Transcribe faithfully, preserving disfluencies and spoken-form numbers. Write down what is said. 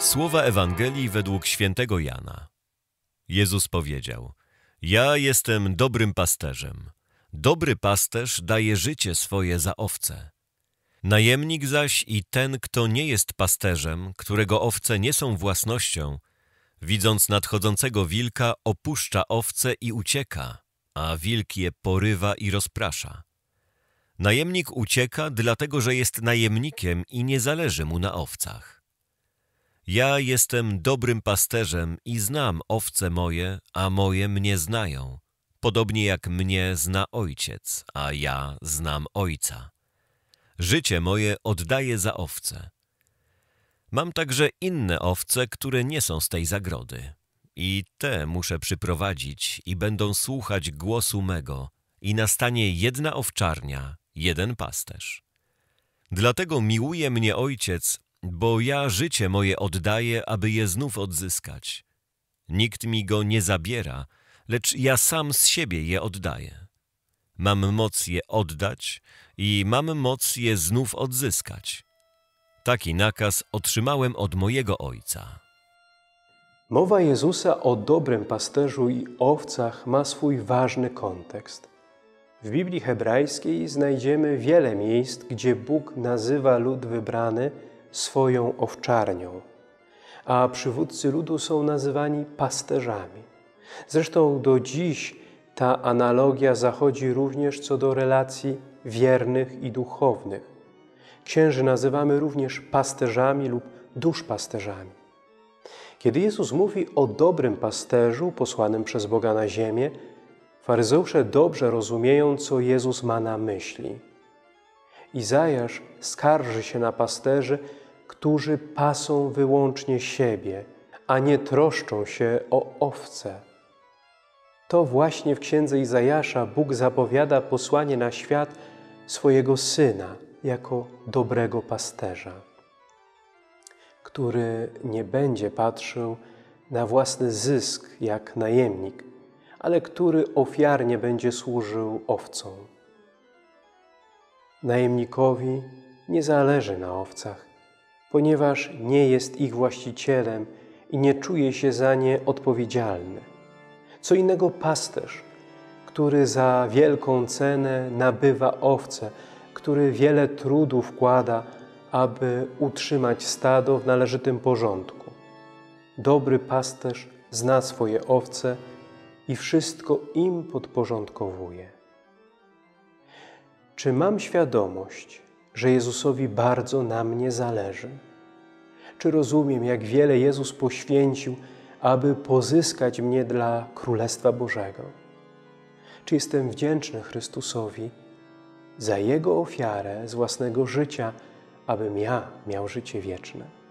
Słowa Ewangelii według świętego Jana. Jezus powiedział: Ja jestem dobrym pasterzem. Dobry pasterz daje życie swoje za owce. Najemnik zaś i ten, kto nie jest pasterzem, którego owce nie są własnością, widząc nadchodzącego wilka, opuszcza owce i ucieka, a wilk je porywa i rozprasza. Najemnik ucieka, dlatego że jest najemnikiem i nie zależy mu na owcach. Ja jestem dobrym pasterzem i znam owce moje, a moje mnie znają, podobnie jak mnie zna Ojciec, a ja znam Ojca. Życie moje oddaję za owce. Mam także inne owce, które nie są z tej zagrody. I te muszę przyprowadzić i będą słuchać głosu mego, i nastanie jedna owczarnia, jeden pasterz. Dlatego miłuje mnie Ojciec, bo ja życie moje oddaję, aby je znów odzyskać. Nikt mi go nie zabiera, lecz ja sam z siebie je oddaję. Mam moc je oddać i mam moc je znów odzyskać. Taki nakaz otrzymałem od mojego Ojca. Mowa Jezusa o dobrym pasterzu i owcach ma swój ważny kontekst. W Biblii hebrajskiej znajdziemy wiele miejsc, gdzie Bóg nazywa lud wybrany swoją owczarnią, a przywódcy ludu są nazywani pasterzami. Zresztą do dziś ta analogia zachodzi również co do relacji wiernych i duchownych. Księży nazywamy również pasterzami lub duszpasterzami. Kiedy Jezus mówi o dobrym pasterzu posłanym przez Boga na ziemię, faryzeusze dobrze rozumieją, co Jezus ma na myśli. Izajasz skarży się na pasterzy, którzy pasą wyłącznie siebie, a nie troszczą się o owce. To właśnie w księdze Izajasza Bóg zapowiada posłanie na świat swojego Syna jako dobrego pasterza, który nie będzie patrzył na własny zysk jak najemnik, ale który ofiarnie będzie służył owcom. Najemnikowi nie zależy na owcach, ponieważ nie jest ich właścicielem i nie czuje się za nie odpowiedzialny. Co innego pasterz, który za wielką cenę nabywa owce, który wiele trudu wkłada, aby utrzymać stado w należytym porządku. Dobry pasterz zna swoje owce i wszystko im podporządkowuje. Czy mam świadomość, że Jezusowi bardzo na mnie zależy? Czy rozumiem, jak wiele Jezus poświęcił, aby pozyskać mnie dla Królestwa Bożego? Czy jestem wdzięczny Chrystusowi za Jego ofiarę z własnego życia, abym ja miał życie wieczne?